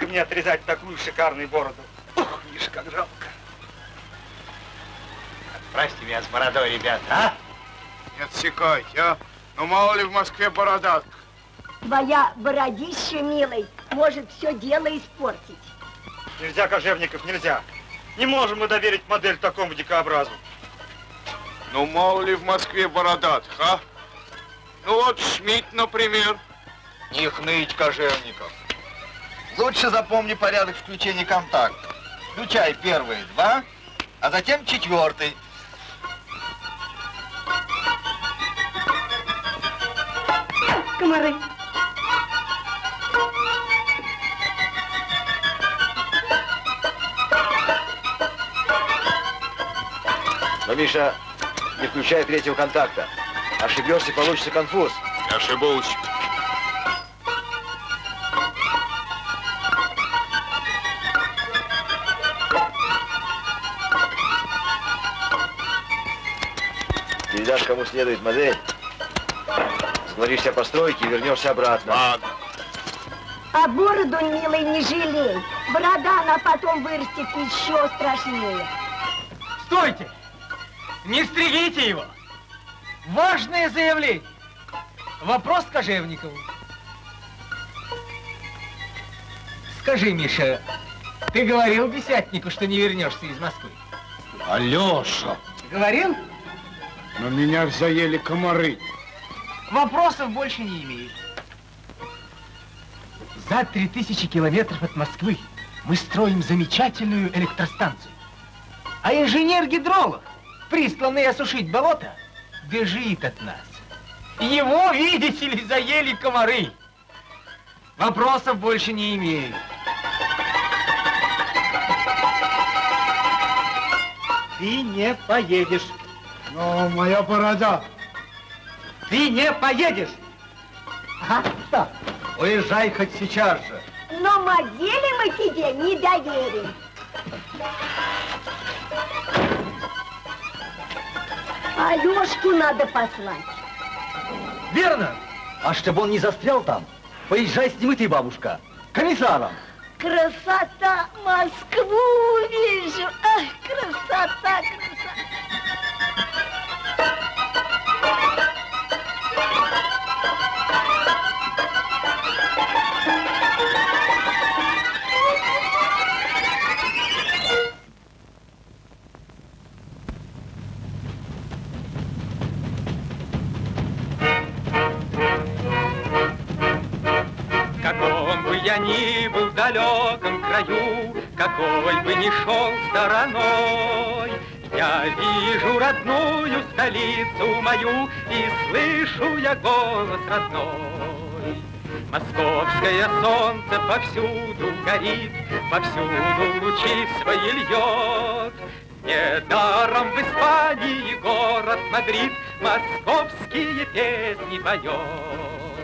мне отрезать такую шикарную бороду. Ох, видишь, как жалко. Отправьте меня с бородой, ребята, а? Не отсекайте, а? Ну, мало ли в Москве бородатых. Твоя бородища, милый, может все дело испортить. Нельзя, Кожевников, нельзя. Не можем мы доверить модель такому дикообразу. Ну, мало ли в Москве бородатых, а? Ну, вот Шмидт, например. Не хныть, Кожевников. Лучше запомни порядок включения контакта. Включай первые два, а затем четвертый. Комары. Но, Миша, не включай третьего контакта. Ошибешься, получится конфуз. Не ошибусь. Передашь кому следует модель, сговоришься по стройке и вернешься обратно. Ладно. А бороду, милый, не жалей. Борода, она потом вырастет еще страшнее. Стойте! Не стригите его! Важное заявление. Вопрос к Кожевникову. Скажи, Миша, ты говорил десятнику, что не вернешься из Москвы? Алеша! Говорил? Но меня заели комары. Вопросов больше не имеет. За 3000 километров от Москвы мы строим замечательную электростанцию. А инженер-гидролог, присланный осушить болото, бежит от нас. Его, видите ли, заели комары. Вопросов больше не имею. Ты не поедешь. Но моя борода. Ты не поедешь. Ага, что? Уезжай хоть сейчас же. Но модели мы тебе не доверим. Алешку надо послать. Верно. А чтобы он не застрял там, поезжай с ним и ты, бабушка, комиссаром. Красота, Москву вижу. Ах, красота, красота. Я ни был в далеком краю, какой бы ни шел стороной, я вижу родную столицу мою и слышу я голос родной. Московское солнце повсюду горит, повсюду лучи свои льет. Недаром в Испании город Мадрид московские песни поет.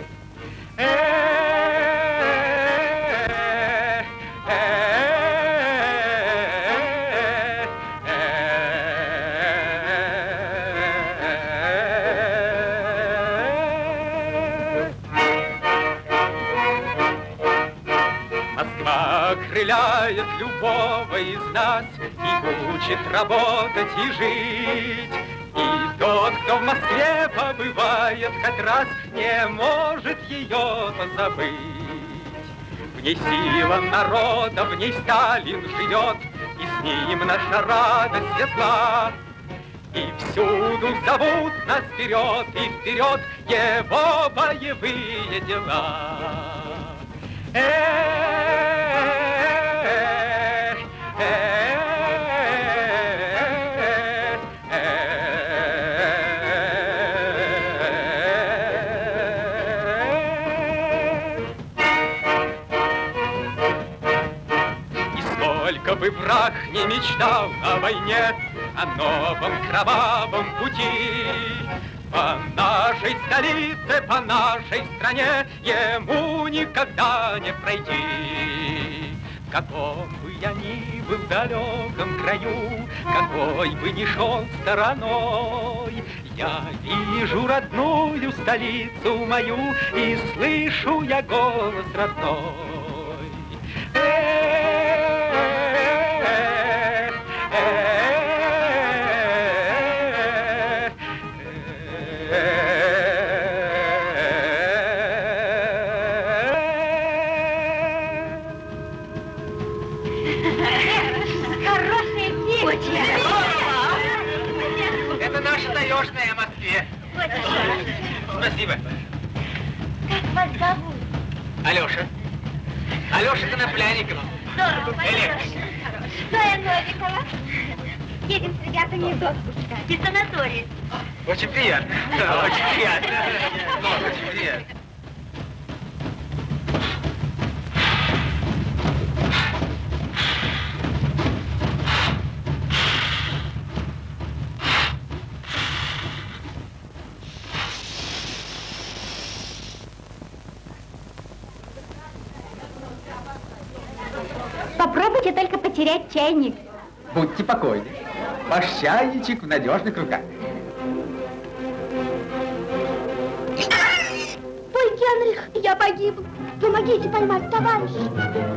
Москва окрыляет любого из нас и учит работать и жить. И тот, кто в Москве побывает хоть раз, не может ее позабыть. В ней сила народа, в ней Сталин живет, и с ним наша радость светла. И всюду зовут нас вперед и вперед его боевые дела. Сколько бы враг не мечтал о войне, о новом кровавом пути, по нашей столице, по нашей стране ему никогда не пройти. В каком бы я ни был в далеком краю, какой бы ни шел стороной, я вижу родную столицу мою и слышу я голос родной. надежная о Москве. Спасибо. Как вас зовут? Алеша. Алеша Конопляников. Здорово, Электрик. Зоя Новикова. Едем с ребятами из отпуска. Из санатория. Очень приятно. Очень приятно. Очень приятно. Попробуйте только потерять чайник. Будьте покойны. Ваш чайничек в надежных руках. Ой, Генрих, я погибла. Помогите поймать товарища.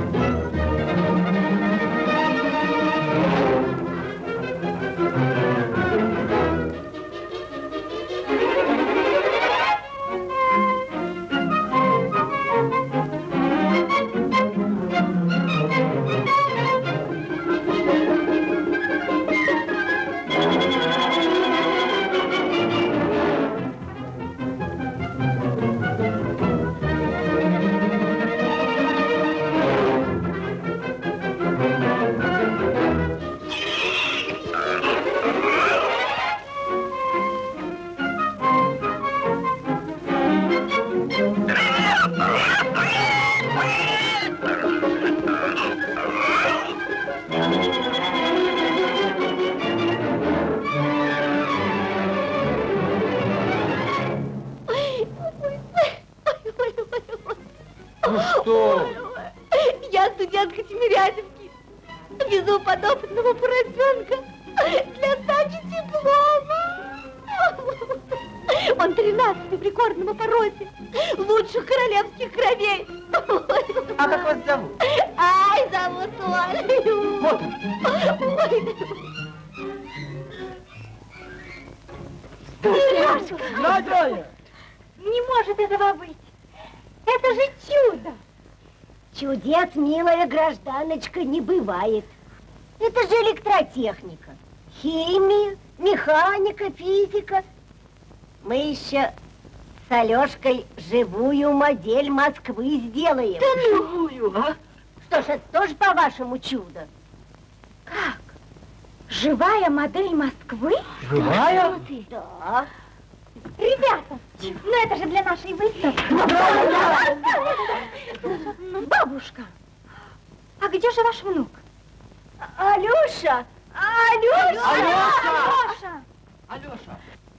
Я студентка Тимирязевки. Везу подопытного поросенка для сдачи диплома. Он 13-й в рекордном обороте. Лучших королевских кровей. А как вас зовут? Ай, зовут Оля. Вот он. Ой. Не может этого быть. Это же чудо. Чудес, милая гражданочка, не бывает. Это же электротехника, химия, механика, физика. Мы еще с Алешкой живую модель Москвы сделаем. Да ну, а? Что ж, это тоже по-вашему чудо? Как? Живая модель Москвы? Живая? Да. Ребята, ну это же для нашей выставки. Бабушка, а где же ваш внук? Алеша! Алеша! Алеша! Алеша!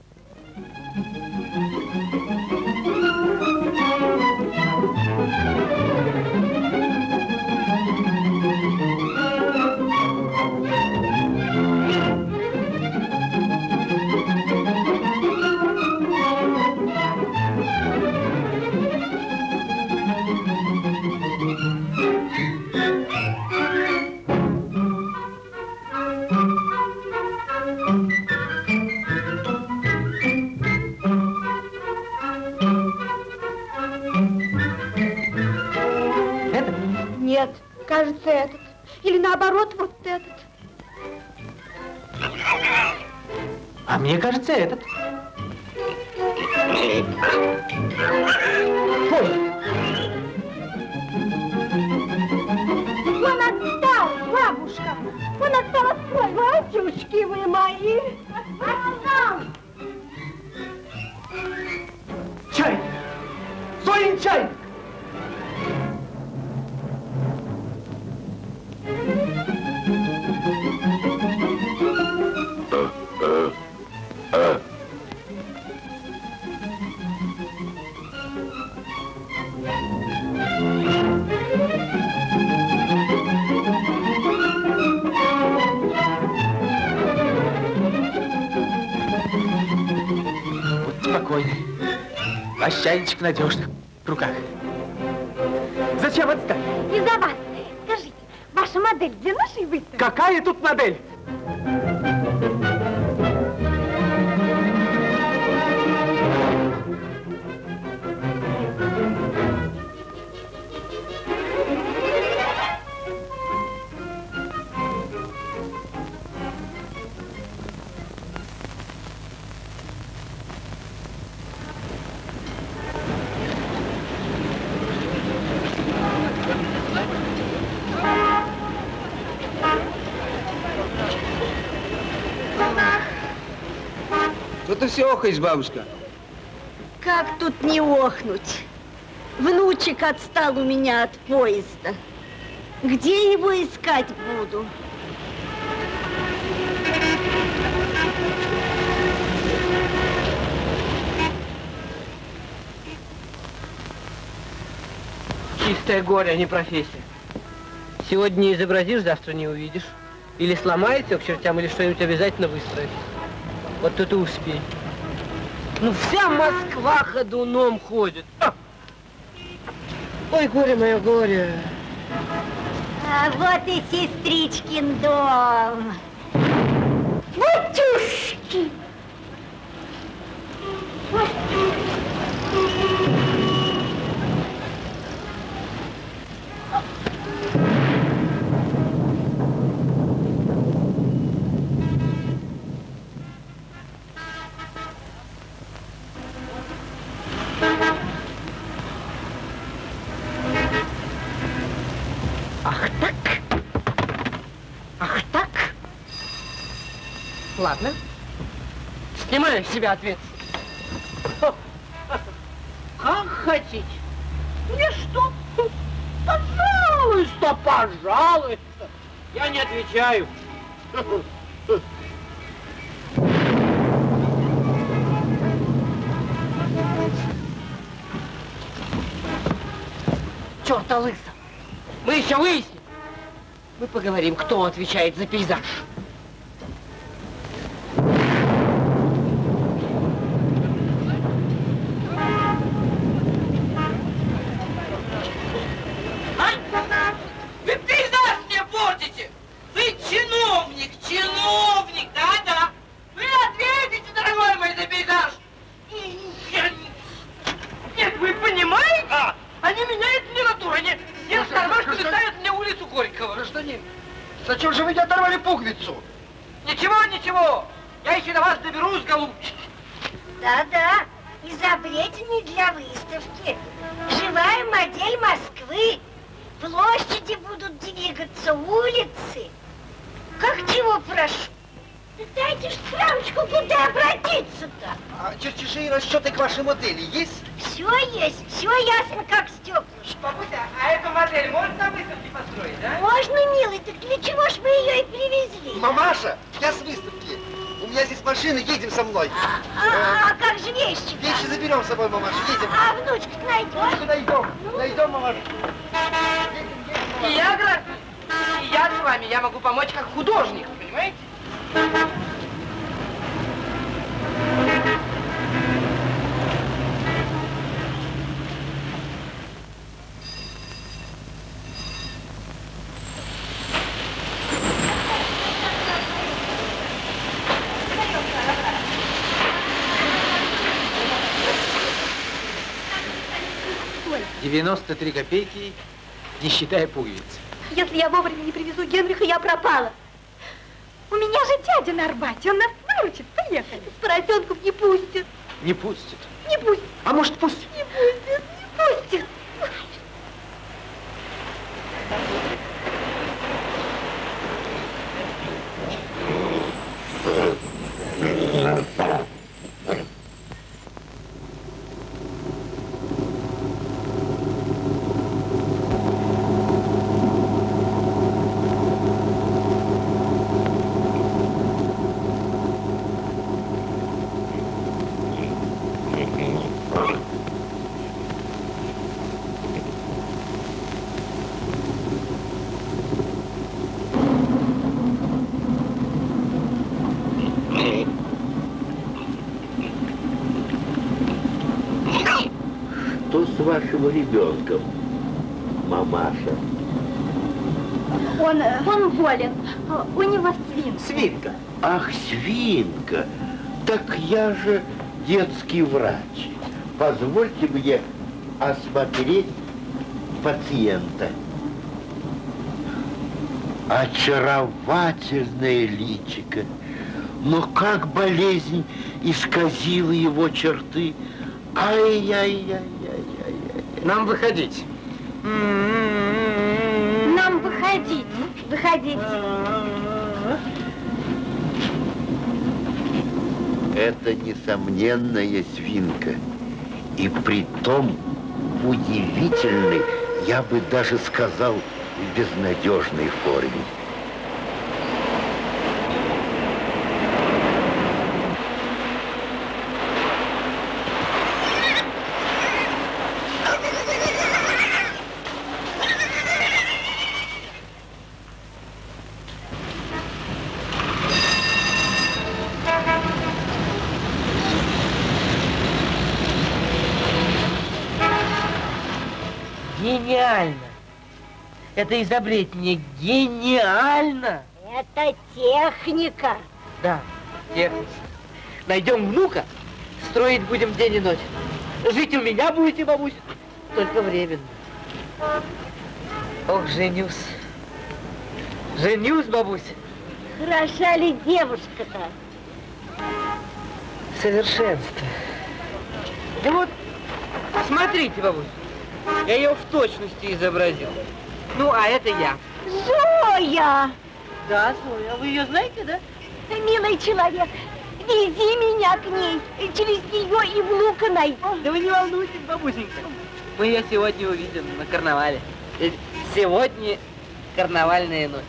Нет, кажется, этот. Или наоборот, вот этот. А мне кажется, этот. Ой. Он отстал, бабушка. Он отстал от строя. Батюшки вы мои. Отстал. Чайник! Зоин чайник! Спокойно. Ваш чайничек в надежных руках. Зачем отстать? Из-за вас. Скажите, ваша модель для нашей выставки? Какая тут модель? ты все охаешь, бабушка? Как тут не охнуть? Внучек отстал у меня от поезда. Где его искать буду? Чистое горе, а не профессия. Сегодня не изобразишь, завтра не увидишь. Или сломается к чертям, или что-нибудь обязательно выстроит. Вот тут и успей. Ну, вся Москва ходуном ходит. Ой, горе мое, горе. А вот и сестричкин дом. Батюшки! Ах так? Ах так? Ладно. Снимаю с себя ответственность. Как хотите. Мне что? Пожалуйста, пожалуйста. Я не отвечаю. Черта лысо. Мы еще выясним. Мы поговорим, кто отвечает за пейзаж. Вы пейзаж мне портите! Вы чиновник, чиновник, да-да! Вы ответите, дорогой мой, за пейзаж! Нет, вы понимаете? Они меняют мне натуру, они с кармашками ставят мне улицу Горького. Гражданин, зачем же вы не оторвали пуговицу? Ничего, ничего, я еще до вас доберусь, голубчик. Да-да, изобретение для выставки. Живая модель Москвы. Площади будут двигаться, улицы. Как чего прошу? Дайте ж справочку, куда обратиться-то. А чертежи и расчеты к вашей модели есть? Все есть, все ясно, как стеклышко. Бабуся, а эту модель можно на выставке построить, да? Можно, милый, так для чего ж вы ее и привезли? Мамаша, я с выставки. У меня здесь машина, едем со мной. А как же вещи? Вещи заберем с собой, мамаша, едем. А внучку найдешь? Найдем, мамаша. И я, граждан, и я с вами, я могу помочь как художник, понимаете? Ой. 93 копейки, не считая пуговиц. Если я вовремя не привезу Генриха, я пропала. У меня же дядя на Арбате, он нас выручит. Поехали. С поросенков не пустят. Не пустят. Не пустят. А может, пустят? Не пустят, не пустят. Что с вашим ребенком, мамаша? Он болен. У него свинка. Свинка. Ах, свинка. Так я же детский врач. Позвольте мне осмотреть пациента. Очаровательное личико. Но как болезнь исказила его черты. Ай-яй-яй-яй-яй. Нам выходить. Нам выходить. Выходите. Это несомненная свинка. И притом в удивительной, я бы даже сказал, в безнадежной форме. Гениально! Это изобретение гениально! Это техника. Да, техника. Найдем внука, строить будем день и ночь. Жить у меня будете, бабуся, только временно. Ох, женюсь. Женюсь, бабуся. Хороша ли девушка-то? Совершенство. Да вот, смотрите, бабуся. Я ее в точности изобразил. Ну, а это я. Зоя! Да, Зоя. Вы ее знаете, да? Милый человек, вези меня к ней. Через нее и внука найду. Да вы не волнуйтесь, бабусенька. Мы ее сегодня увидим на карнавале. Сегодня карнавальная ночь.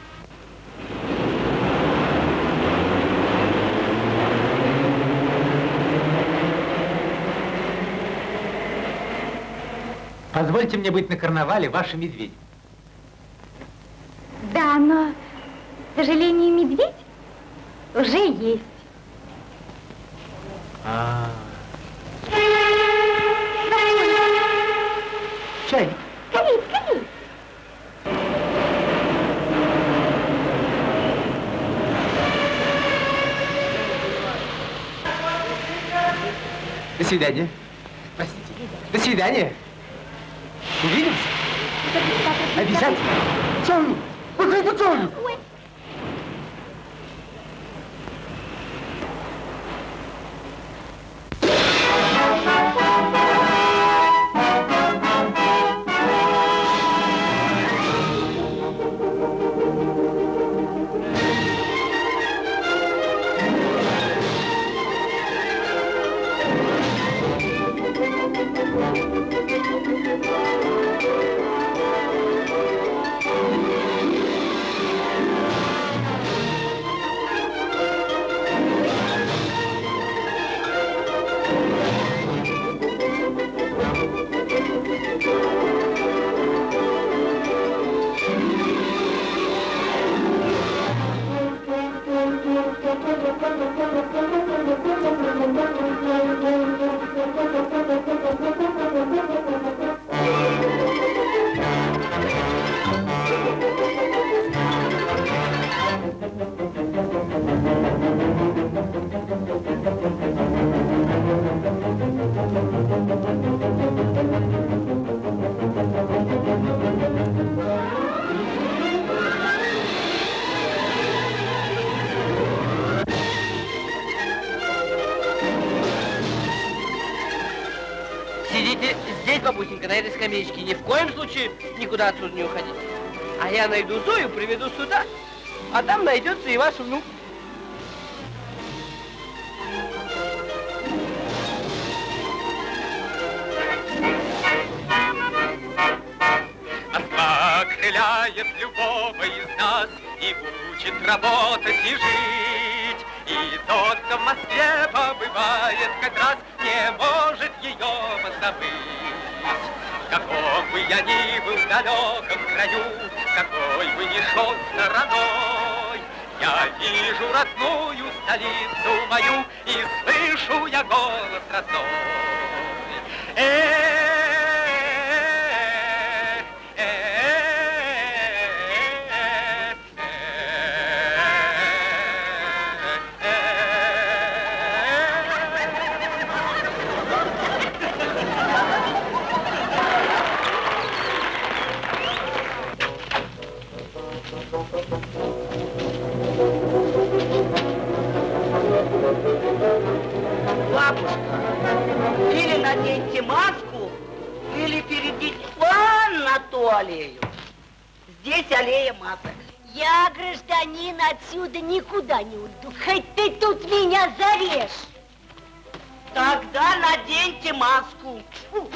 Позвольте мне быть на карнавале вашим медведем. Да, но, к сожалению, медведь уже есть. Чай. Скорей, скорей. До свидания. Простите. До свидания. Увидимся? Обязательно. Целую. Выходи, целую. Сидите здесь, бабусенька, на этой скамеечке. Ни в коем случае никуда отсюда не уходите. А я найду Зою, приведу сюда, а там найдется и ваш внук. Москва окрыляет любого из нас и учит работать и жить. И тот, кто в Москве побывает, как раз не может ее позабыть. В каком бы я ни был далеком краю, какой бы ни шел стороной, я вижу родную столицу мою и слышу я голос родной. Бабушка, или наденьте маску, или перейдите вон на ту аллею. Здесь аллея масок. Я, гражданин, отсюда никуда не уйду. Хоть ты тут меня зарежь. Тогда наденьте маску. Фу.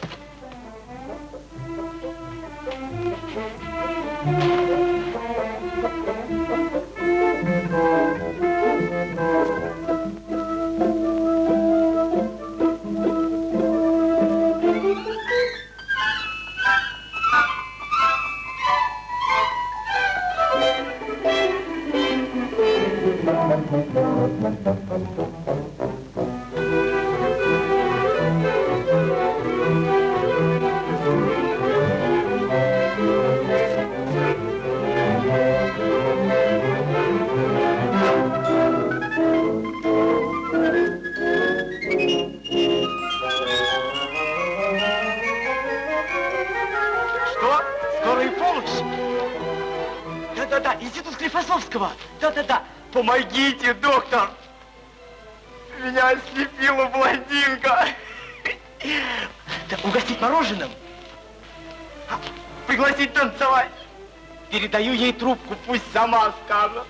Да-да-да, институт Склифосовского. Да-да-да. Помогите, доктор! Меня ослепила блондинка! Да, угостить мороженым? Пригласить танцевать! Передаю ей трубку, пусть сама скажет.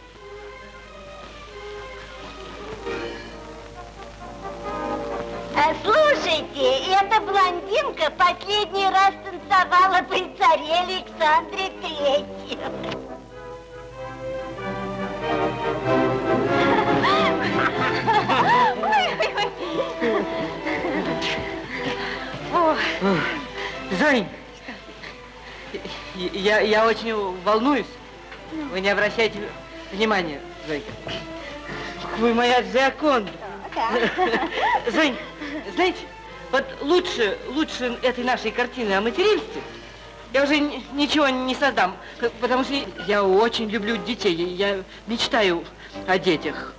Слушайте, эта блондинка последний раз танцевала при царе Александре Третьем. Зонь, я очень волнуюсь. Вы не обращайте внимания, Зонька. Вы моя Джаконда. Зонь, знаете, вот лучше этой нашей картины о материнстве я уже ничего не создам, потому что я очень люблю детей, я мечтаю о детях.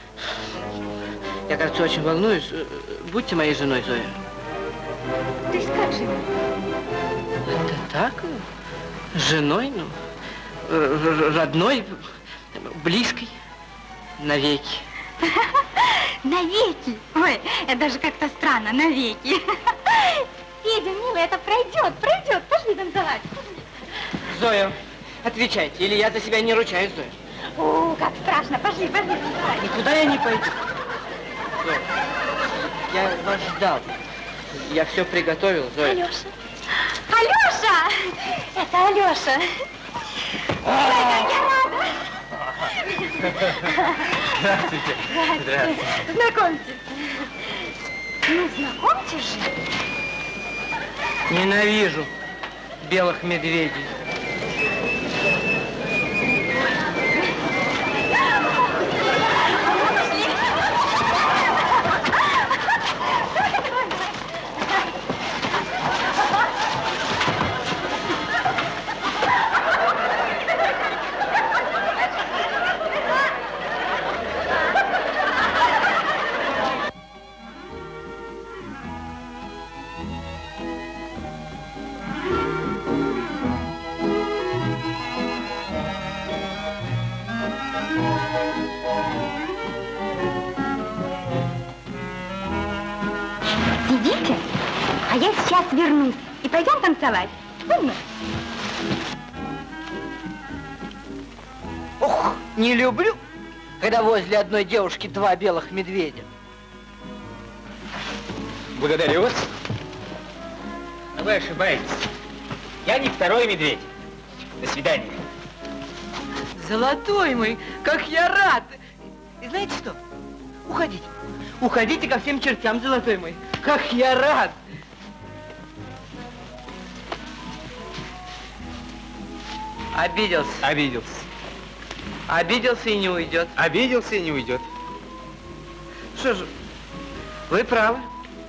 Я, кажется, очень волнуюсь. Будьте моей женой, Зоя. То есть как женой? Это так? Женой, ну, родной, близкой, навеки. Навеки? Ой, это даже как-то странно, навеки. Федя, милый, это пройдет. Пошли танцевать. Зоя, отвечайте, или я за себя не ручаюсь, Зоя. О, как страшно. Пошли. Никуда я не пойду. Зоя, я вас ждал. Я все приготовил, Зоя. Алеша! Это Алеша. Зоя, я рада. Здравствуйте. Здравствуйте. Знакомьтесь. Ну, знакомьтесь же. Ненавижу белых медведей. Сидите, а я сейчас вернусь. И пойдем танцевать. Ладно? Ох, не люблю, когда возле одной девушки два белых медведя. Благодарю вас. Но вы ошибаетесь. Я не второй медведь. До свидания. Золотой мой, как я рад! И знаете что? Уходите. Уходите ко всем чертям, золотой мой. Как я рад! Обиделся. Обиделся. Обиделся и не уйдет. Обиделся и не уйдет. Что же, вы правы.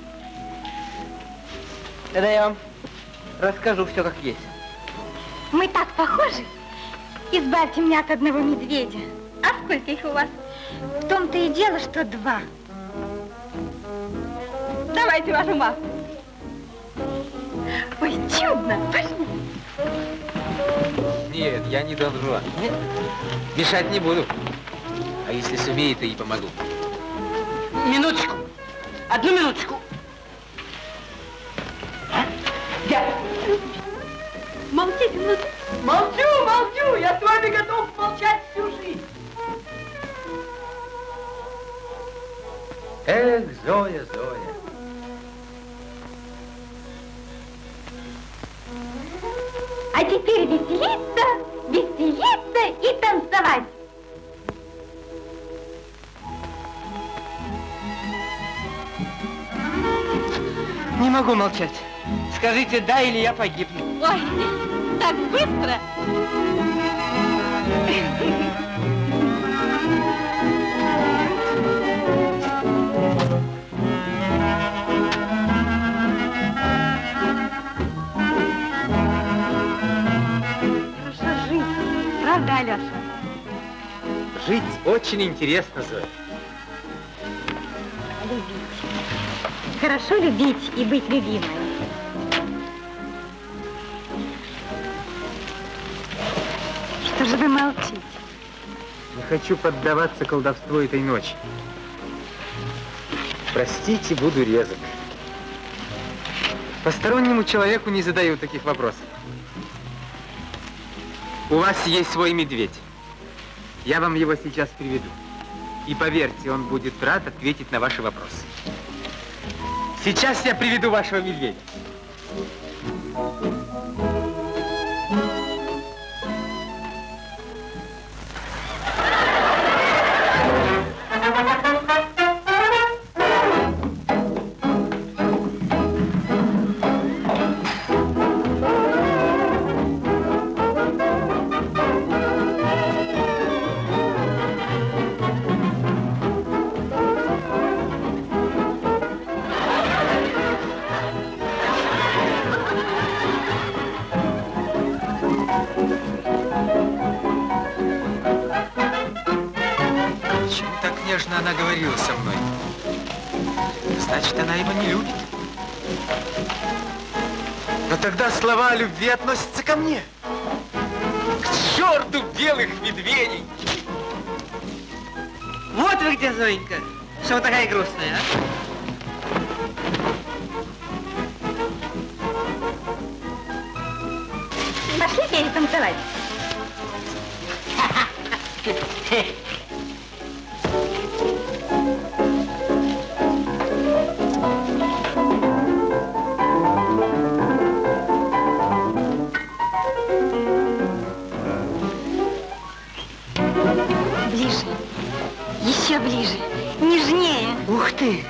Тогда я вам расскажу все как есть. Мы так похожи. Избавьте меня от одного медведя. А сколько их у вас? В том-то и дело, что два. Давайте вашу маску. Ой, чудно. Пошли. Нет, я не Дон Жуан. Нет? Мешать не буду. А если сумею, то и помогу. Минуточку. Одну минуточку. Я. Молчите, ну... Молчу. я с вами готов молчать всю жизнь. Эх, Зоя, Зоя. А теперь веселиться, веселиться и танцевать. Не могу молчать. Скажите «да» или я погибну. Ой, так быстро. Хорошо жить. Правда, Алеша? Жить очень интересно, Зоя. Любить. Хорошо любить и быть любимой. Что же вы молчите? Не хочу поддаваться колдовству этой ночи. Простите, буду резок. Постороннему человеку не задаю таких вопросов. У вас есть свой медведь. Я вам его сейчас приведу. И поверьте, он будет рад ответить на ваши вопросы. Сейчас я приведу вашего медведя. Она говорила со мной. Значит, она его не любит. Но тогда слова о любви относятся ко мне. К черту белых медведей! Вот вы где, Зоенька. Что вы такая грустная, а? Пошли перетанцевать. Ближе. Еще ближе. Нежнее. Ух ты!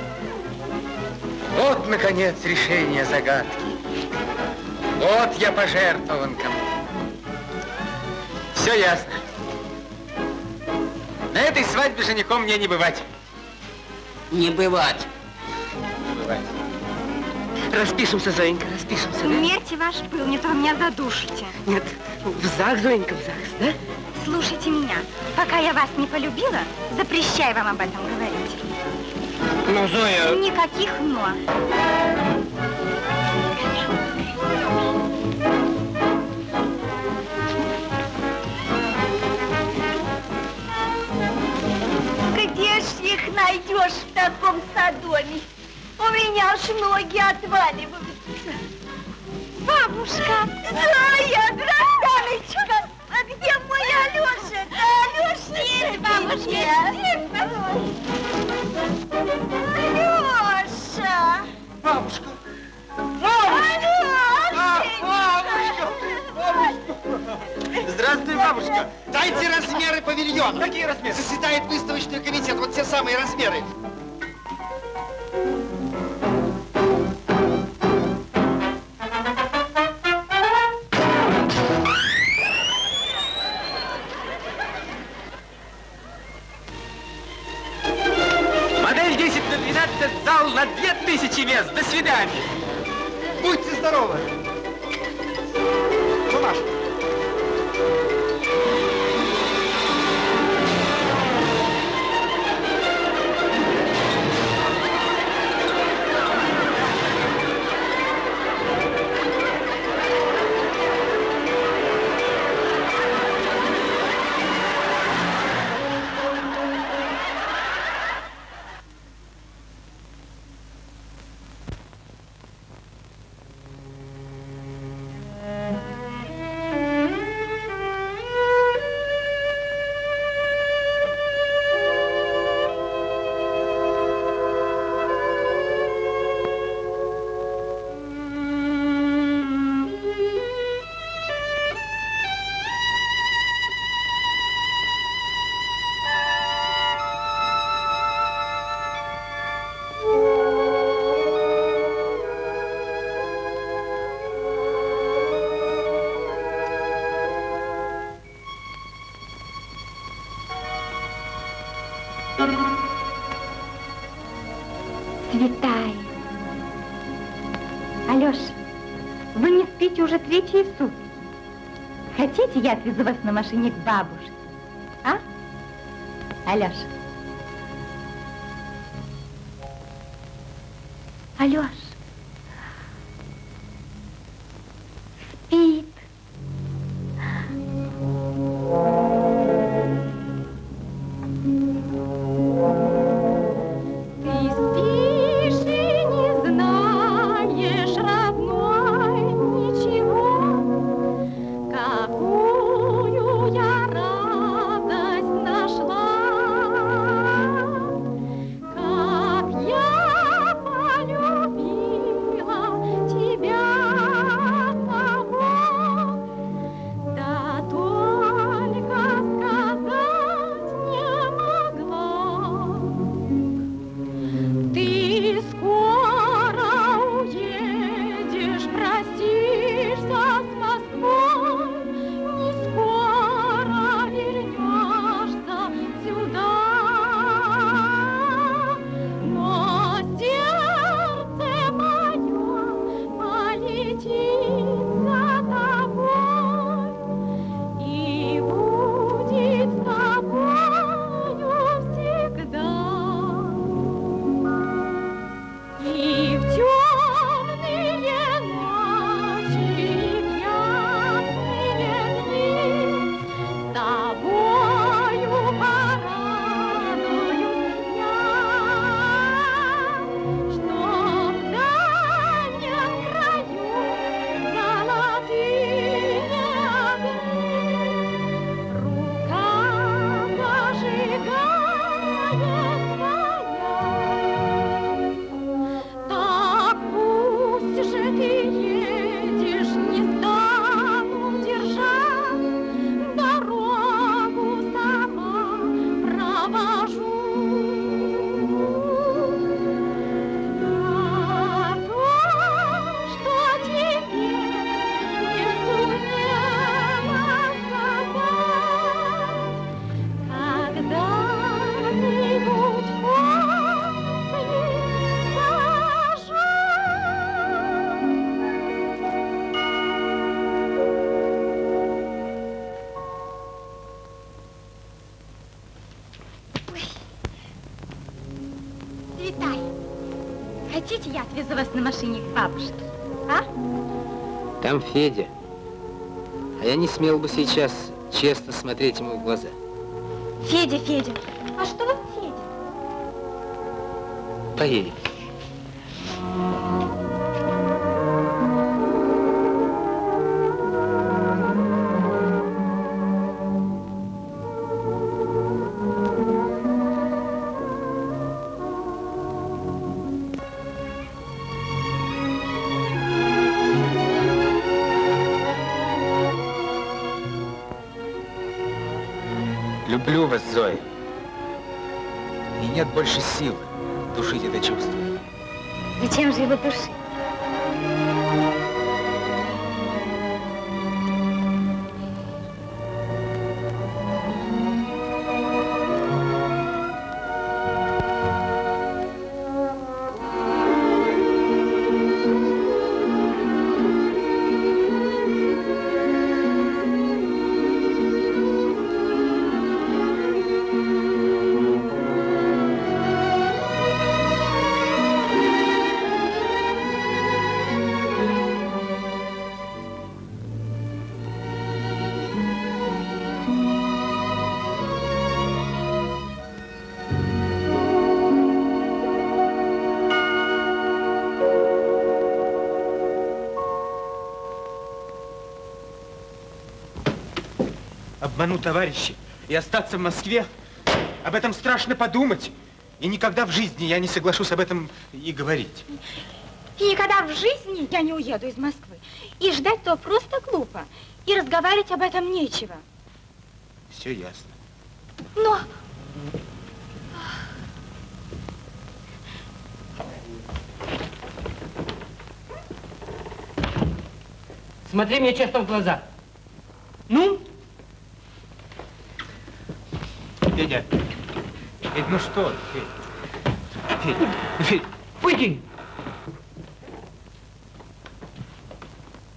Вот, наконец, решение загадки. Вот я пожертвован кому. Все ясно. На этой свадьбе женихом мне не бывать. Не бывать. Не бывать. Распишемся, Зоенька, распишемся, да? Умерьте ваш пыл, не то вы меня задушите. Нет, в ЗАГС, Зоенька, в ЗАГС, да? Слушайте меня. Пока я вас не полюбила, запрещаю вам об этом говорить. Ну, Зоя... Никаких «но». Где ж их найдешь в таком садоме? У меня аж ноги отваливаются. Бабушка! Зоя, братаночка! А где мой Алеша? Да, Алеша, есть, бабушка, Алеша! Бабушка! Здравствуй, бабушка! Дайте размеры павильона. Какие размеры? Заседает выставочный комитет. Вот те самые размеры. Модель 10×12, зал на 2000 мест. До свидания. Будьте здоровы. Ну, Маша. Вы не спите уже 3-й в сутки. Хотите, я отвезу вас на машине к бабушке? А? Алёша. Алёш. Спит. Хотите, я отвезу вас на машине к бабушке, а? Там Федя. А я не смел бы сейчас честно смотреть ему в глаза. Федя, Федя. А что вам Федя? Поедем. Люблю вас, Зоя. И нет больше сил душить это чувство. Зачем же его душить? Обмануть товарищей и остаться в Москве, об этом страшно подумать. И никогда в жизни я не соглашусь об этом и говорить. И никогда в жизни я не уеду из Москвы. И ждать то просто глупо. И разговаривать об этом нечего. Все ясно. Но... Смотри мне честно в глаза. Ну? Федя, Федь, ну что, Федь, Федь, выйди.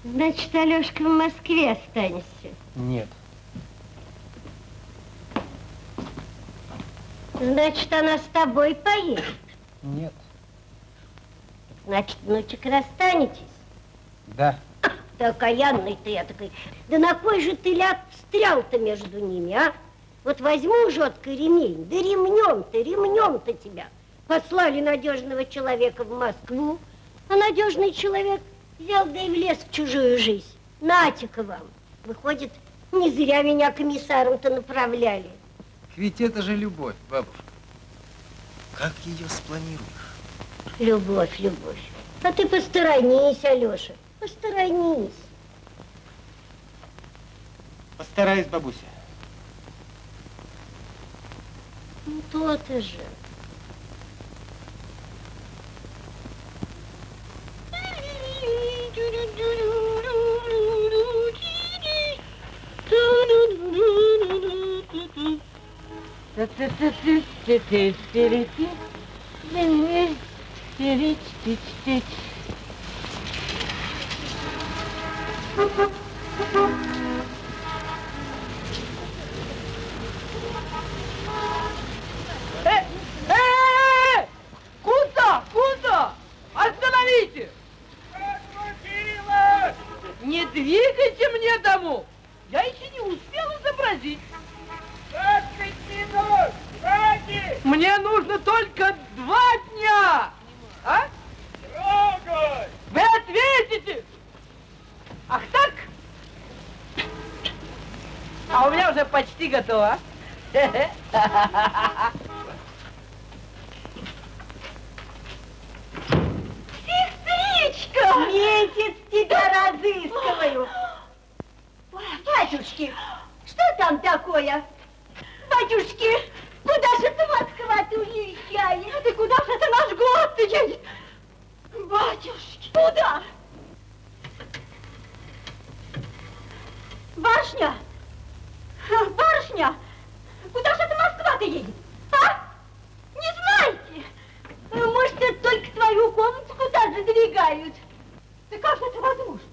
Значит, Алешка, в Москве останешься? Нет. Значит, она с тобой поедет? Нет. Значит, внучек, расстанетесь? Да. Ты окаянный ты, я такой. Да на кой же ты ляг встрял-то между ними, а? Вот возьму жестко ремень, да ремнем-то тебя. Послали надежного человека в Москву, а надежный человек взял да и влез в чужую жизнь. Нате-ка вам. Выходит, не зря меня комиссаром-то направляли. Ведь это же любовь, бабушка. Как ее спланируешь? Любовь, любовь. А ты посторонись, Алеша, посторонись. Постараюсь, бабуся. Ну, то-то же. Куда? Куда? Остановите! Не двигайте мне дому! Я еще не успел изобразить. 20 минут! Мне нужно только 2 дня! А? Трогай! Вы ответите! Ах так? А у меня уже почти готово. Сестричка! Месяц тебя разыскиваю. Батюшки, что там такое? Батюшки, куда же ты, Москва-то, уезжаешь? А ты куда же это наш город-то едет? Батюшки, куда? Башня? Барышня, куда же это Москва-то едет? А? Не знаете? Может, это только твою комнату куда задвигают? Да как же это возможно?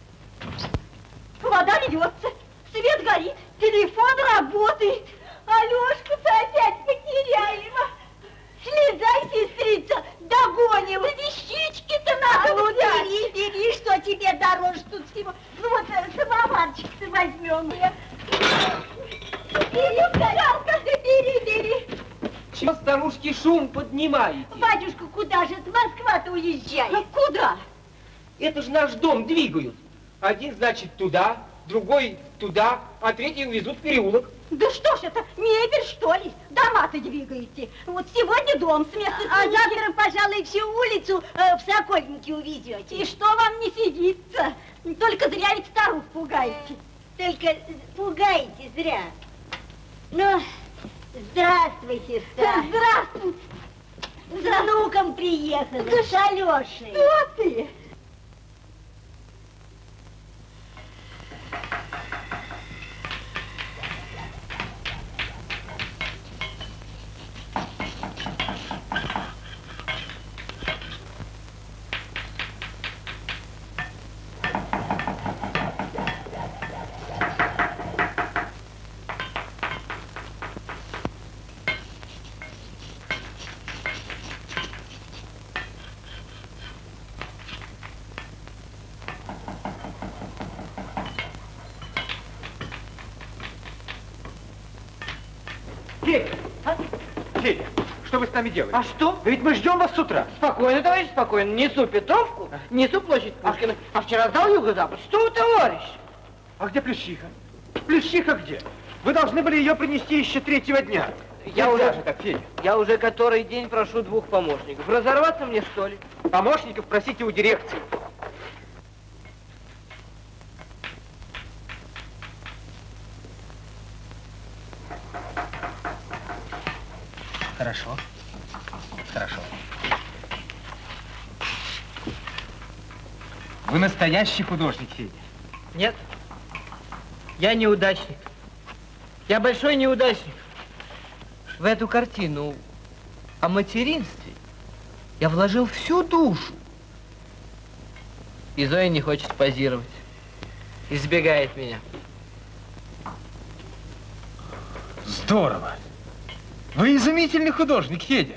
Вода льется, свет горит, телефон работает. Алешку-то опять потеряем. Слезай, сестрица, догоним. Вещички-то надо взять. Ну, бери, что тебе дороже тут всего. Ну, вот самоварчик-то возьмем. Бери, пожалуйста, бери. Чего старушки шум поднимаете? Батюшка, куда же это Москва-то уезжает? А куда? Это же наш дом двигают. Один, значит, туда, другой туда, а третий увезут в переулок. Да что ж это, мебель, что ли? Дома-то двигаете. Вот сегодня дом с места. А завтра, пожалуй, всю улицу в Сокольники увезете. И что вам не сидится? Только зря ведь старух пугаете. Только пугаете зря. Ну, здравствуй, сестра. Здравствуй. С внуком приехала, да с Алешей. Что ты? Федя, что вы с нами делаете? А что? Да ведь мы ждем вас с утра. Спокойно, товарищ, спокойно. Несу Петровку, несу площадь Пушкина. А вчера сдал юго-запад. Что, товарищ? А где Плющиха? Плющиха где? Вы должны были ее принести еще 3-го дня. Я уже который день прошу 2 помощников. Разорваться мне, что ли? Помощников просите у дирекции. Хорошо. Хорошо. Вы настоящий художник, Федя? Нет. Я неудачник. Я большой неудачник. В эту картину о материнстве я вложил всю душу. И Зоя не хочет позировать. Избегает меня. Здорово. Вы изумительный художник, Федя.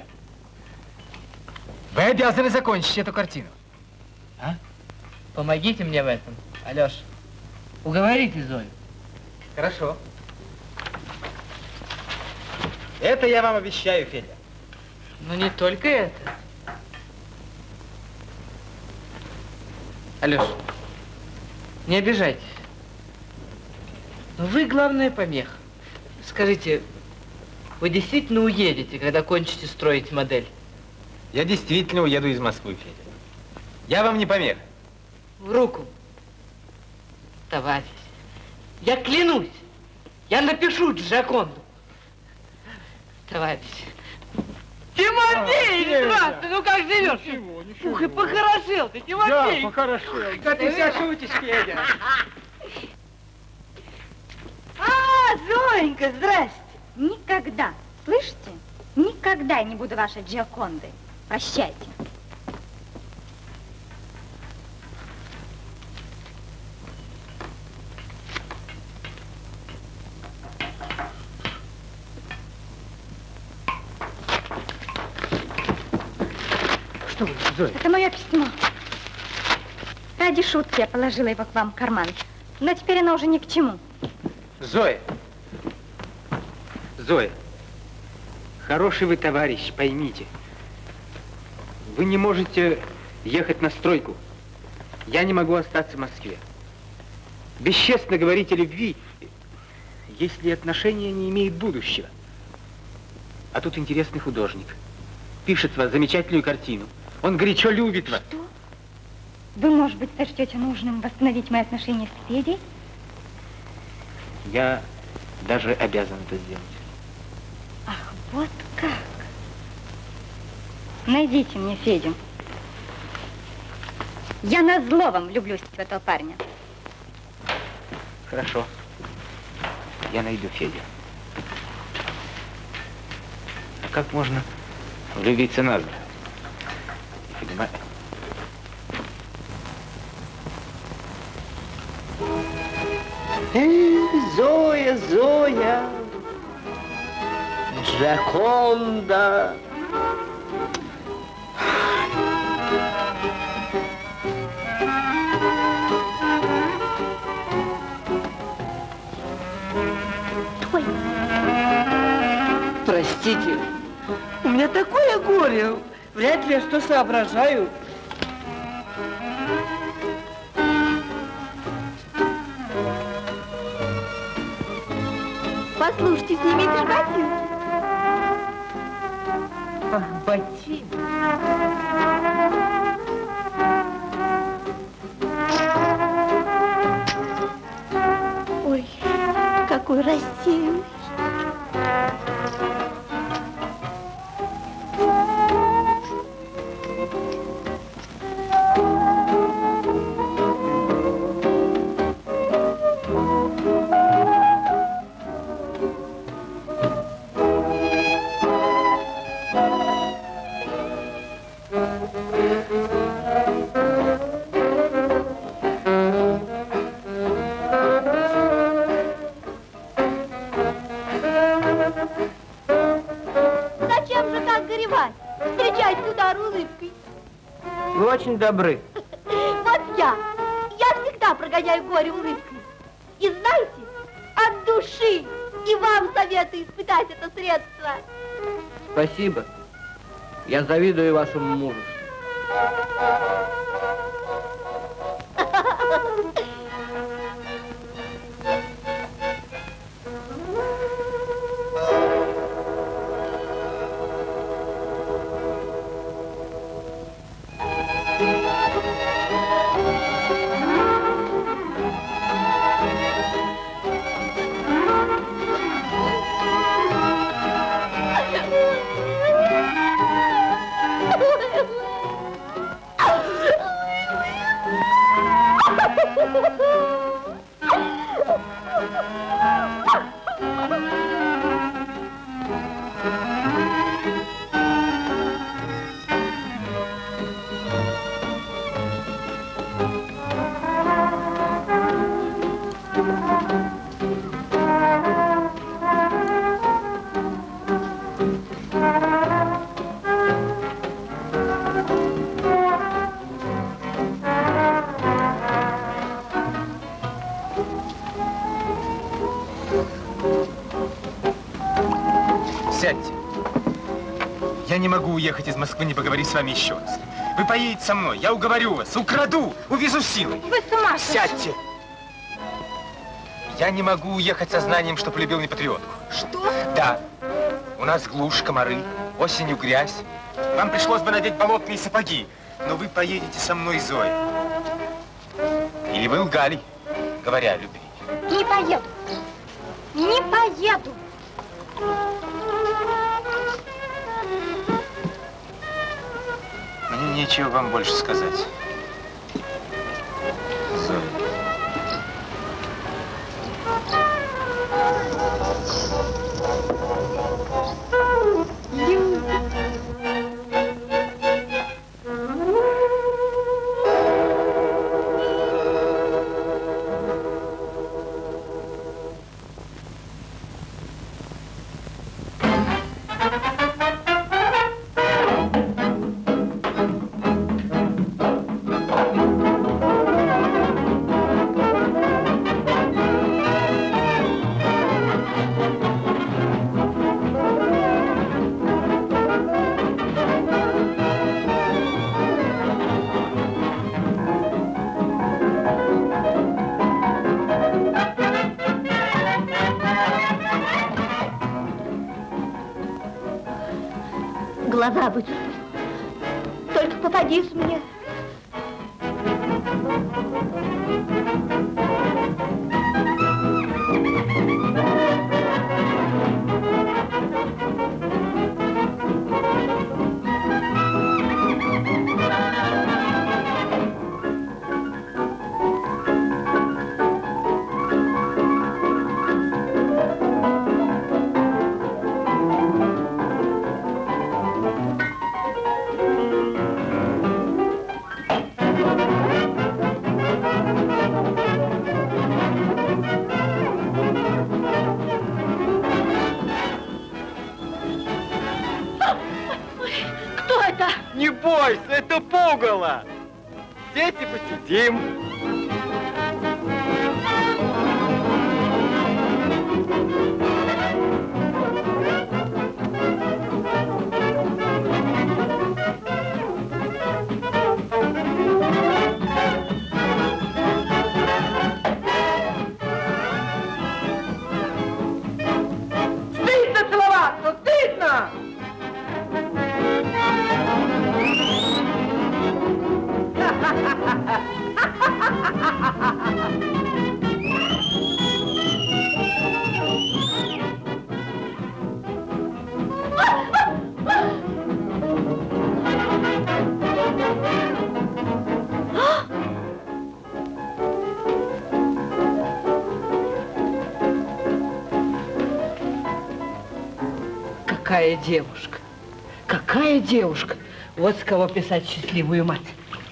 Вы обязаны закончить эту картину. А? Помогите мне в этом, Алёш. Уговорите Зою. Хорошо. Это я вам обещаю, Федя. Но не только это. Алёш, не обижайтесь. Но вы главная помеха. Скажите, вы действительно уедете, когда кончите строить модель? Я действительно уеду из Москвы, Федя. Я вам не помеха. В руку. Товарищ, я клянусь, я напишу Джаконду. Товарищ. Тимофей, здравствуй, ну как живешь? Ничего, ничего. Ух, и похорошел ты, Тимофей. Да, похорошел. Да ты вся шутишь, Федя. Зоенька, здрасте. Никогда, слышите? Никогда я не буду вашей Джакондой. Прощайте. Что вы, Зоя? Это мое письмо. Ради шутки я положила его к вам в карман. Но теперь оно уже ни к чему. Зоя. Зоя. Хороший вы товарищ, поймите. Вы не можете ехать на стройку. Я не могу остаться в Москве. Бесчестно говорить о любви, если отношения не имеют будущего. А тут интересный художник. Пишет вас замечательную картину. Он горячо любит вас. Что? Вы, может быть, сочтете нужным восстановить мои отношения с Федей? Я даже обязан это сделать. Ах, вот как. Найдите мне Федю. Я назло вам влюблюсь в этого парня. Хорошо. Я найду Федю. А как можно влюбиться назло? Понимаешь? Зоя, Зоя, Джаконда. Простите, у меня такое горе, вряд ли я что соображаю. Послушайте, снимите ж ботинки. Ах, ботинки. Ой, какой рассеянный. Зачем же так горевать? Встречать удар улыбкой. Вы очень добры. Вот я всегда прогоняю горе улыбкой. И знаете, от души и вам советую испытать это средство. Спасибо. Я завидую вашему мужеству. Я не могу уехать из Москвы, не поговорить с вами еще раз. Вы поедете со мной, я уговорю вас, украду, увезу силой. Вы с ума сошли. Сядьте. Я не могу уехать со знанием, что полюбил не патриотку. Что? Да. У нас глушь, комары, осенью грязь. Вам пришлось бы надеть болотные сапоги, но вы поедете со мной, Зоя. Или вы лгали, говоря о любви. Не поеду. Не поеду. Мне нечего вам больше сказать. Зоя. Глаза вытерпи. Только попадись мне. Не бойся, это пугало. Здесь и посидим. Стыдно целоваться, стыдно! Какая девушка! Какая девушка! Вот с кого писать счастливую мать.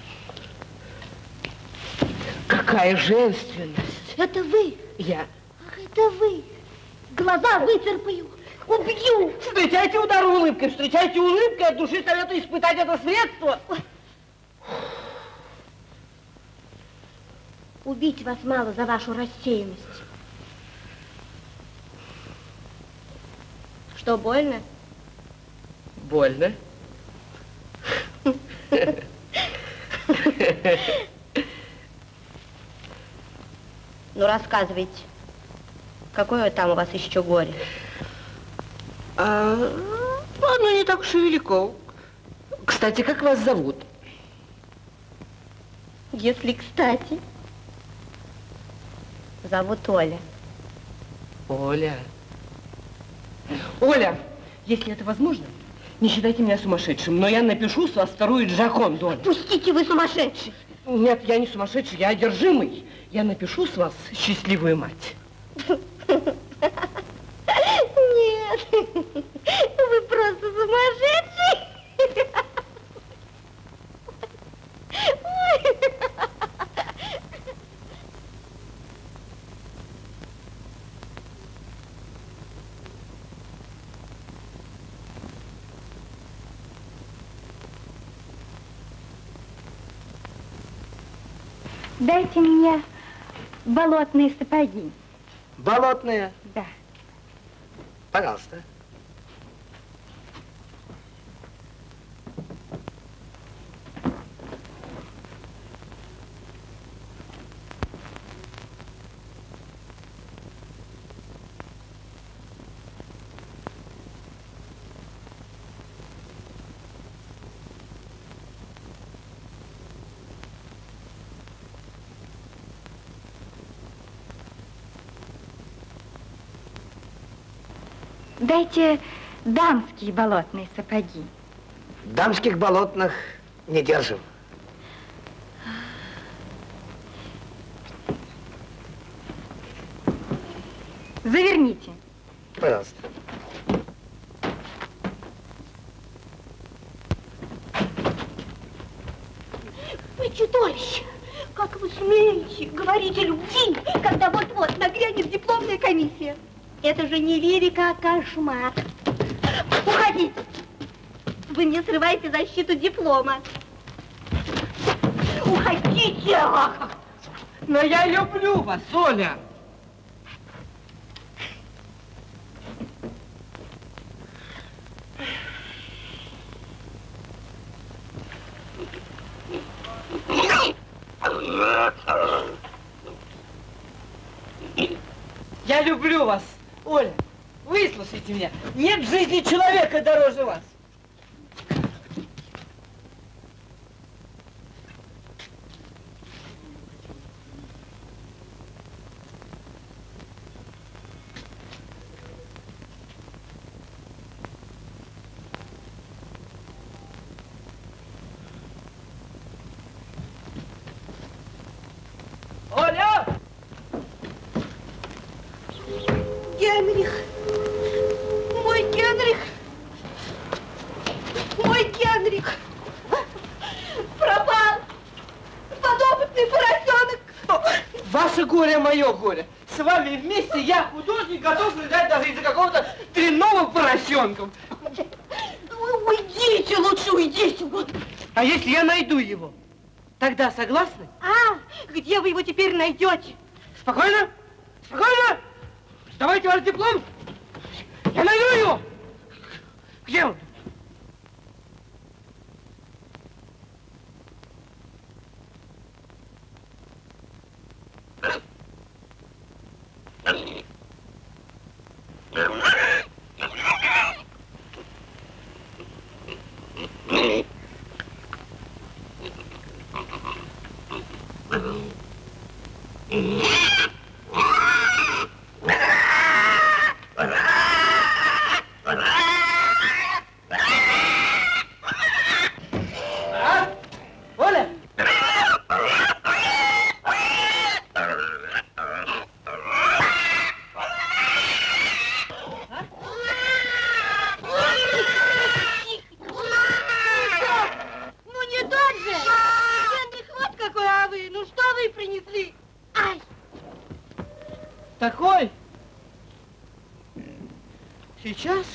Какая женственность! Это вы? Я. Ах, это вы! Глаза выцарпаю! Убью! Встречайте удар улыбкой, встречайте улыбкой, от души советую испытать это средство. Убить вас мало за вашу рассеянность. Что, больно? Больно. Ну, рассказывайте, какое там у вас еще горе? Оно не так уж и велико. Кстати, как вас зовут? Если кстати. Зовут Оля. Оля. Оля, если это возможно, не считайте меня сумасшедшим, но я напишу с вас вторую Джоконду, Оля. Пустите, вы сумасшедший. Нет, я не сумасшедший, я одержимый. Я напишу с вас счастливую мать. Нет, вы просто сумасшедший. Дайте мне болотные сапоги. Болотные? Да. Пожалуйста. Дайте дамские болотные сапоги. Дамских болотных не держим. Заверните. Пожалуйста. Вы чудовище! Как вы смеете говорить о любви, когда вот-вот нагрянет дипломная комиссия? Это же не лирика, а кошмар. Уходите! Вы мне срываете защиту диплома. Уходите! Но я люблю вас, Оля. Я люблю вас, Оля. Выслушайте меня. Нет в жизни человека дороже вас. Оля! Генрих! Мой Генрих! Мой Генрих! Пропал! Подопытный поросенок! Ваше горе, мое горе. С вами вместе я, художник, готов рыдать даже из-за какого-то дрянного поросенка. Уйдите, лучше уйдите. А если я найду его? Тогда согласны? А, где вы его теперь найдете? Спокойно, спокойно. Давайте ваш диплом. Я найду его. Где он? Оля! Ну не тот же! Генрих, вот какой, а вы! Ну что вы принесли? Ай! Такой? Сейчас?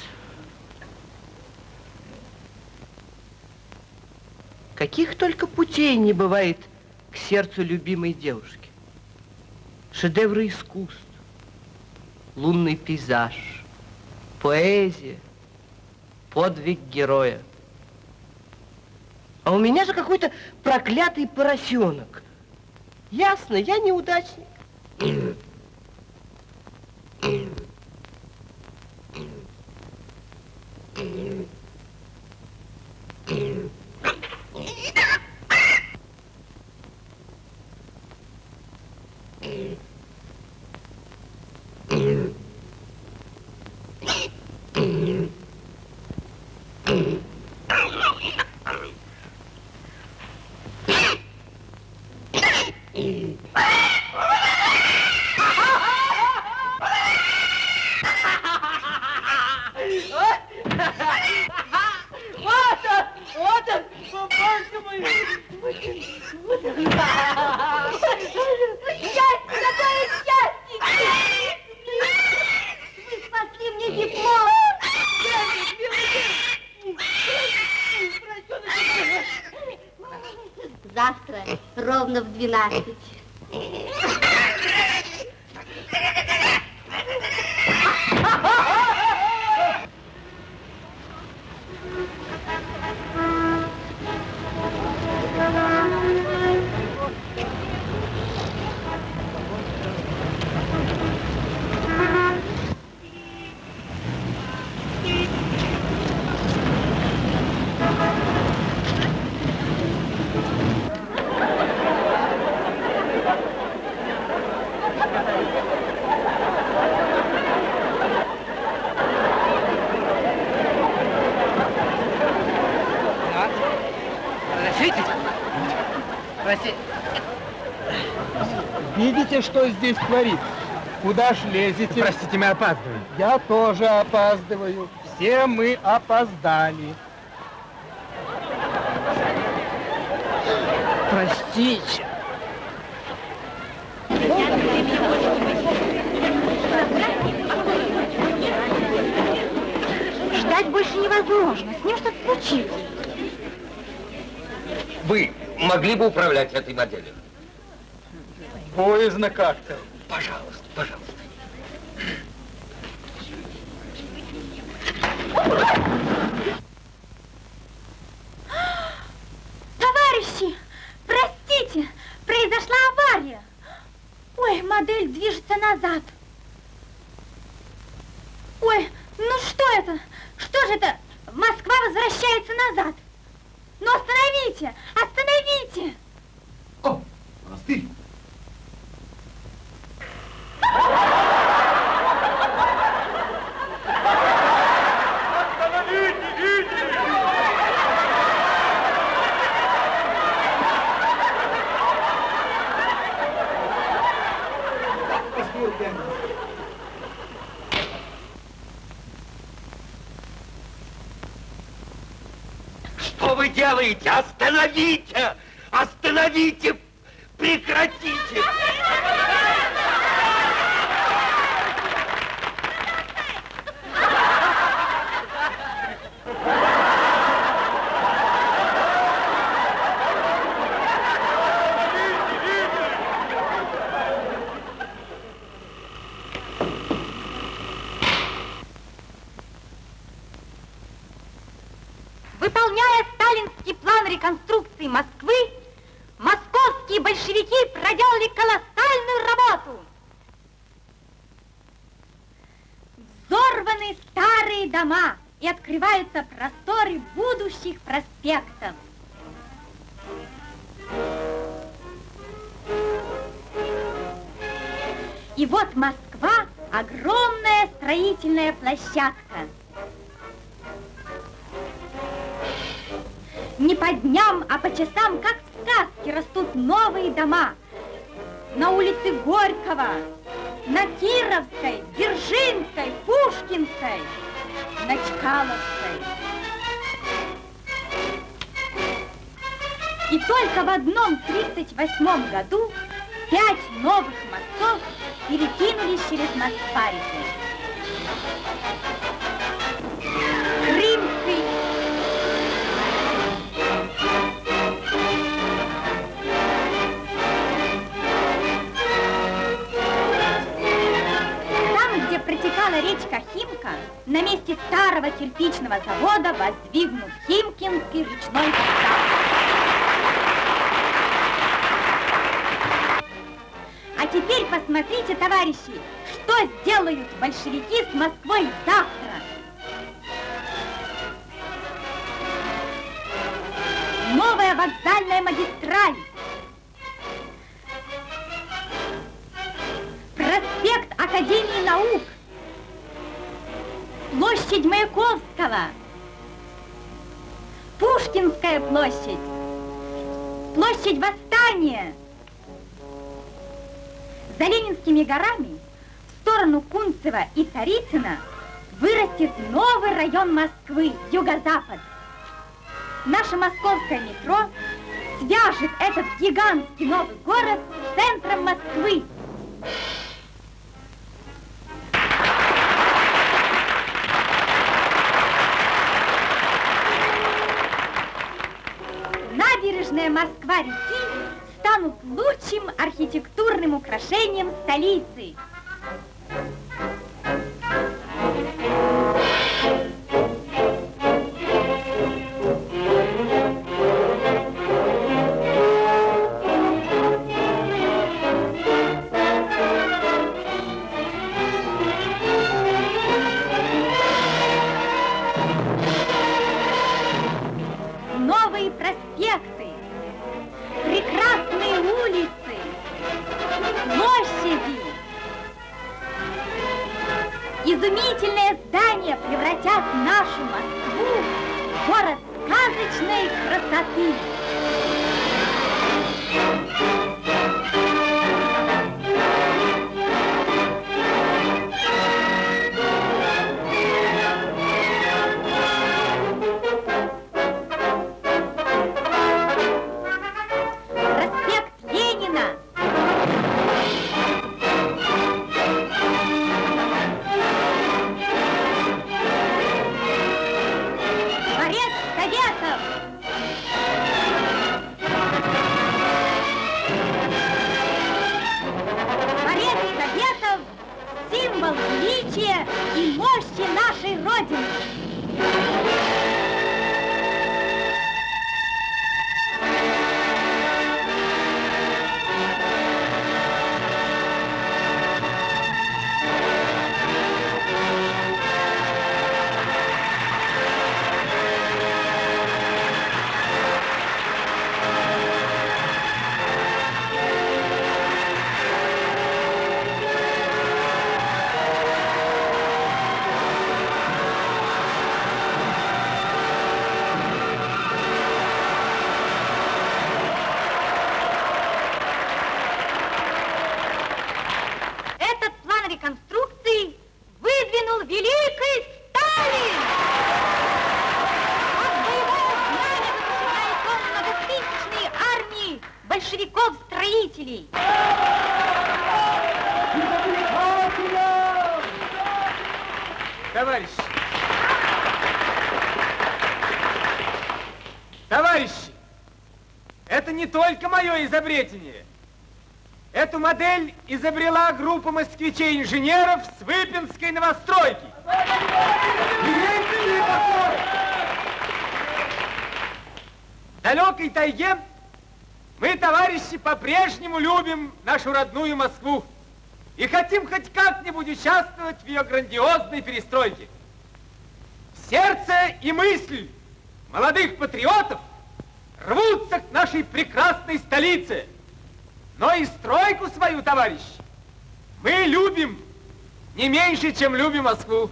Каких только путей не бывает к сердцу любимой девушки. Шедевры искусств, лунный пейзаж, поэзия, подвиг героя. А у меня же какой-то проклятый поросенок. Ясно, я неудачник. Вот он, бабушка моя. Вот он. Счастье, какое счастье! Вы спасли мне диплом! Завтра ровно в 12. Разрешите? Простите. Видите, что здесь творится? Куда ж лезете? Простите, мы опаздываем. Я тоже опаздываю. Все мы опоздали. Простите. Ждать больше невозможно. С ним что-то случилось. Вы могли бы управлять этой моделью? Боязно как-то. Пожалуйста, пожалуйста. Товарищи, простите, произошла авария. Ой, модель движется назад. Ой, ну что это? Что же это? Москва возвращается назад. Ну остановите, остановите! О, монастырь. Что вы делаете? Остановите! Остановите! Прекратите! Выполняя сталинский план реконструкции Москвы, московские большевики проделали колоссальную работу. Взорваны старые дома, и открываются просторы будущих проспектов. И вот Москва – огромная строительная площадка. Не по дням, а по часам, как в сказке, растут новые дома. На улице Горького, на Кировской, Дзержинской, Пушкинской, на Чкаловской. И только в одном 1938 году 5 новых мостов перекинулись через Москва-реку. Крымский, протекала речка Химка, на месте старого кирпичного завода воздвигнут Химкинский речной вокзал. А теперь посмотрите, товарищи, что сделают большевики с Москвой завтра. Новая вокзальная магистраль. Проспект Академии наук. Площадь Маяковского. Пушкинская площадь. Площадь Восстания. За Ленинскими горами в сторону Кунцева и Царицына вырастет новый район Москвы, юго-запад. Наше московское метро свяжет этот гигантский новый город с центром Москвы. Набережная Москва-реки станут лучшим архитектурным украшением столицы. Новые проспекты, прекрасные улицы, площади, изумительные здания превратят нашу Москву в город сказочной красоты. большевиков-строителей. Товарищи, это не только мое изобретение. Эту модель изобрела группа москвичей-инженеров с Выпинской новостройки. В далекой тайге мы, товарищи, по-прежнему любим нашу родную Москву и хотим хоть как-нибудь участвовать в ее грандиозной перестройке. Сердце и мысль молодых патриотов рвутся к нашей прекрасной столице. Но и стройку свою, товарищи, мы любим не меньше, чем любим Москву.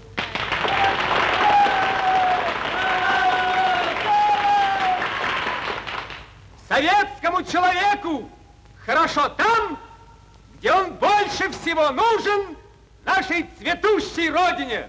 Советскому человеку хорошо там, где он больше всего нужен нашей цветущей родине.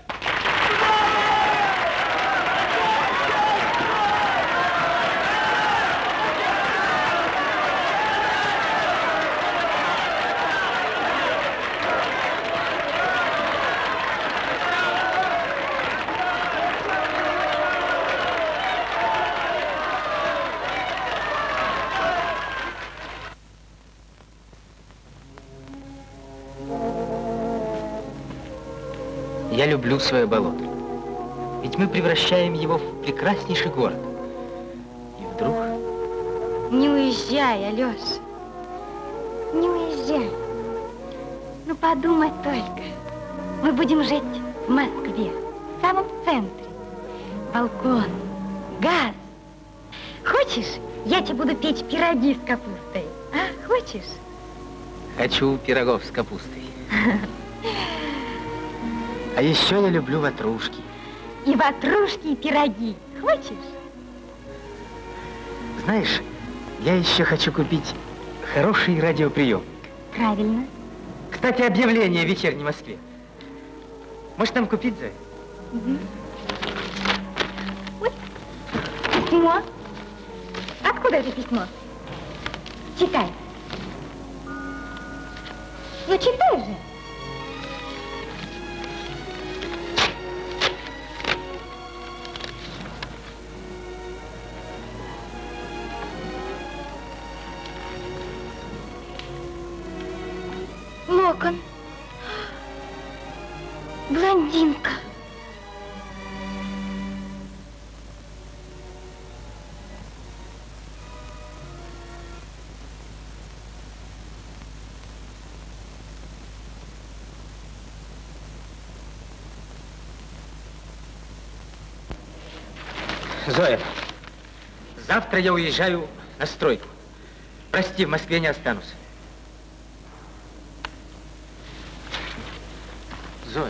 Я люблю свое болото. Ведь мы превращаем его в прекраснейший город. И вдруг... Не уезжай, Алеша. Не уезжай. Ну, подумай только. Мы будем жить в Москве, в самом центре. Балкон, газ. Хочешь, я тебе буду печь пироги с капустой? А, хочешь? Хочу пирогов с капустой. А еще я люблю ватрушки. И ватрушки, и пироги. Хочешь? Знаешь, я еще хочу купить хороший радиоприемник. Правильно. Кстати, объявление в «Вечерней Москве». Может, нам купить, Зоя? Угу. Вот письмо. Откуда это письмо? Читай. Ну, читай же. Локон. Блондинка. Зоя, завтра я уезжаю на стройку. Прости, в Москве не останусь. Зоя.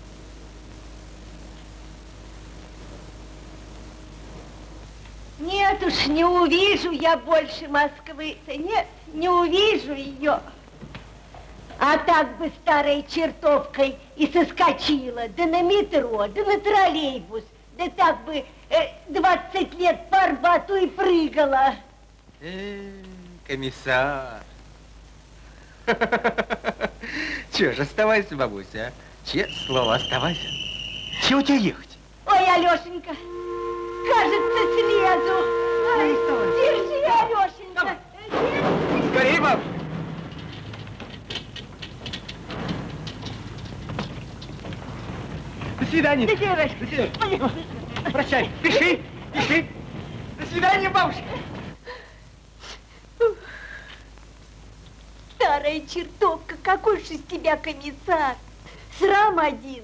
Нет, Нет уж, не увижу я больше Москвы-то. Нет, не увижу ее. А так бы старой чертовкой и соскочила. Да на метро, да на троллейбус. Да так бы 20 лет по Арбату и прыгала. Комиссар. Че ж, оставайся, бабуся, а? Честное слово, оставайся. Чего тебе ехать? Ой, Алешенька, кажется, слезу. Ай, держи, Алешенька. Скорее, бабушка. До свидания. До свидания. Прощай. Пиши, пиши. До свидания, бабушка. Старая чертовка, какой же из тебя комиссар? Срам один.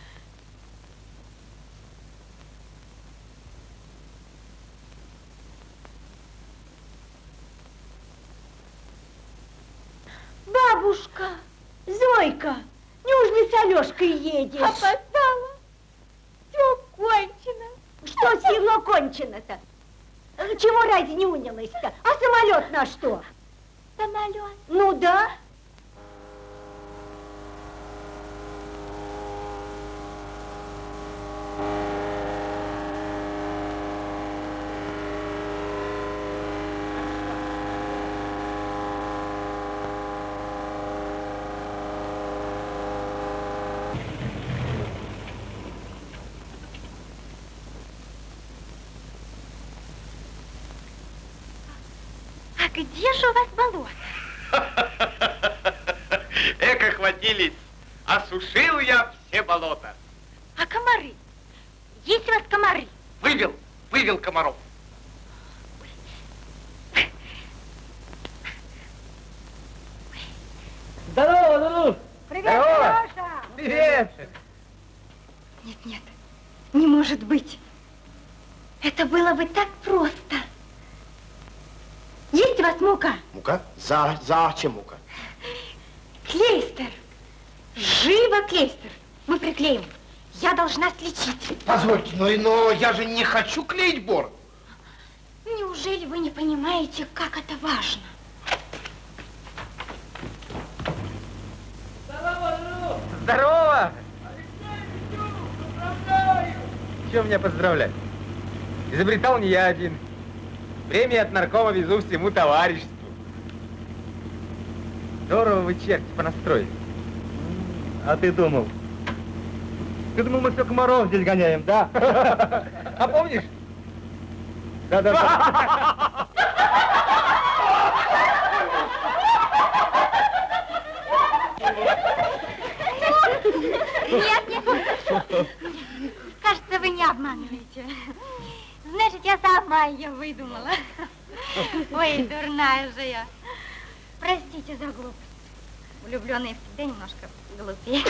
Бабушка, Зойка, неужели с Алешкой едешь? Опоздала. Все кончено. Что село кончено-то? Чего ради не унялась-то? А самолет на что? Самолет? Ну да. Где же у вас болото? Эко хватились. Осушил я все болота. А комары? Есть у вас комары? Вывел комаров. Здорово, Лулу! Привет, Здорово! Алеша! Привет! Нет, не может быть. Это было бы так просто. Есть у вас мука? Мука? Зачем мука? Клейстер. Живо клейстер. Мы приклеим. Я должна слечить. Позвольте, но я же не хочу клеить бороду. Неужели вы не понимаете, как это важно? Здорово! Чего меня поздравлять? Изобретал не я один. Премии от наркома везу всему товариществу. Здорово вы, черти, понастроили. А ты думал? Ты думал, мы все комаров здесь гоняем, да? А помнишь? Да-да-да. Нет. Кажется, вы не обманываете. Значит, я сама ее выдумала. Ой, дурная же я. Простите за глупость. Влюбленные всегда немножко глупее.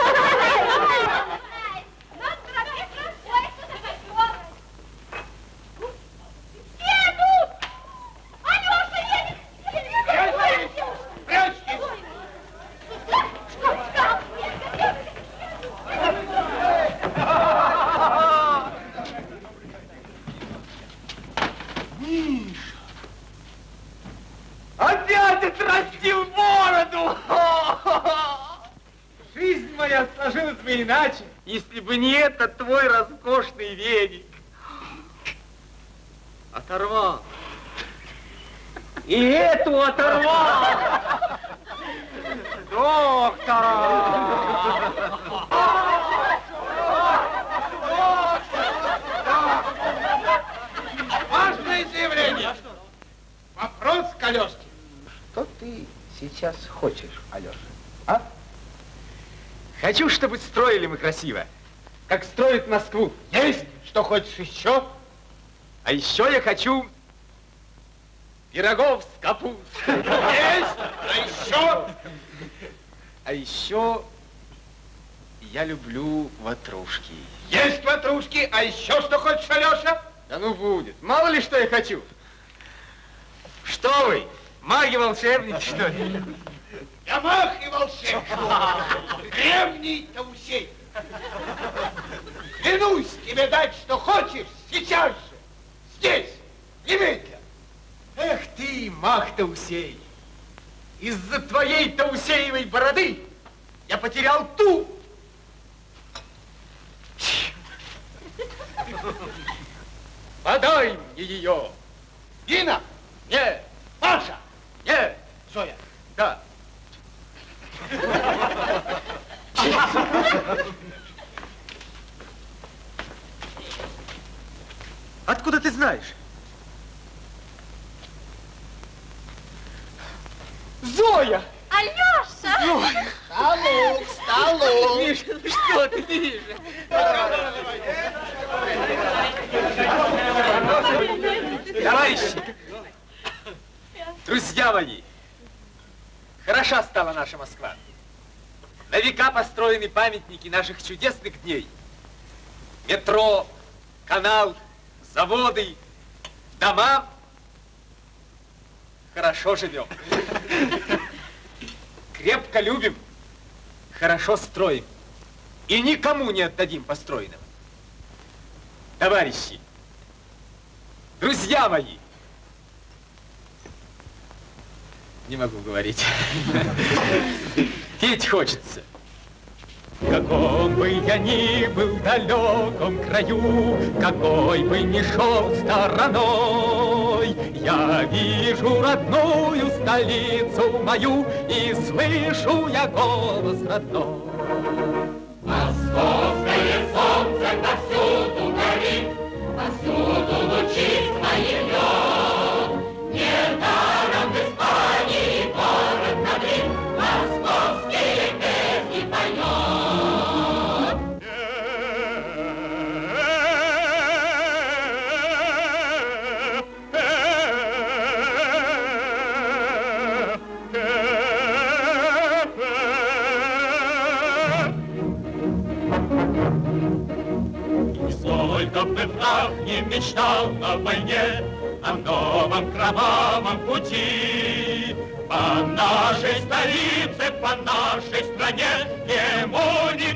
Опять отрастил бороду! Жизнь моя сложилась бы иначе, если бы не этот твой роскошный веник. Оторвал. И эту оторвал! Доктора! Важное заявление. Вопрос к Алёшке. Что ты сейчас хочешь, Алёша, а? Хочу, чтобы строили мы красиво, как строят Москву. Есть? Что хочешь еще? А еще я хочу пирогов с капустой. Есть? А еще? А еще я люблю ватрушки. Есть ватрушки, а еще что хочешь, Алеша? Да ну будет, мало ли что я хочу. Что вы, маги-волшебники, что ли? Я маг и волшебник. Древний-то усей. Клянусь тебе дать, что хочешь, сейчас же, здесь. Немедля! Эх ты, Мах Таусей! Из-за твоей Таусеевой бороды я потерял ту. Подай мне ее. Дина? Нет. Маша? Нет. Зоя? Да. Откуда ты знаешь? Зоя! Алёша! Зоя! Столу, столу! Миша, ну что ты, Миша? Товарищи! Друзья мои! Хороша стала наша Москва. На века построены памятники наших чудесных дней. Метро, канал, заводы, дома. Хорошо живем. Крепко любим, хорошо строим. И никому не отдадим построенного. Товарищи, друзья мои, не могу говорить. Петь хочется. В каком бы я ни был далеком краю, какой бы ни шел стороной, я вижу родную столицу мою и слышу я голос родной. Московское солнце повсюду горит, повсюду лучит своих льет. Недаром в Испании город Мадрид московские песни поет. Сколько бы враг не мечтал о войне, о новом кровавом пути, по нашей столице, по нашей стране ему не